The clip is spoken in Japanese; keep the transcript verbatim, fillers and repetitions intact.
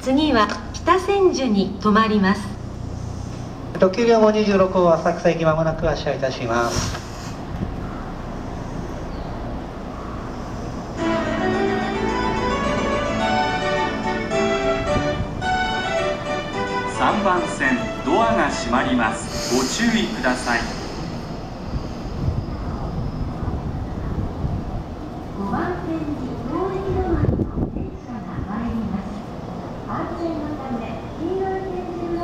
次は北千住に停まります。 特急両号にじゅうろく号浅草駅まもなく発車いたします。 さんばん線ドアが閉まります。ご注意ください。 ごばん線に東駅止まりの電車が参ります。安全のため黄色い点字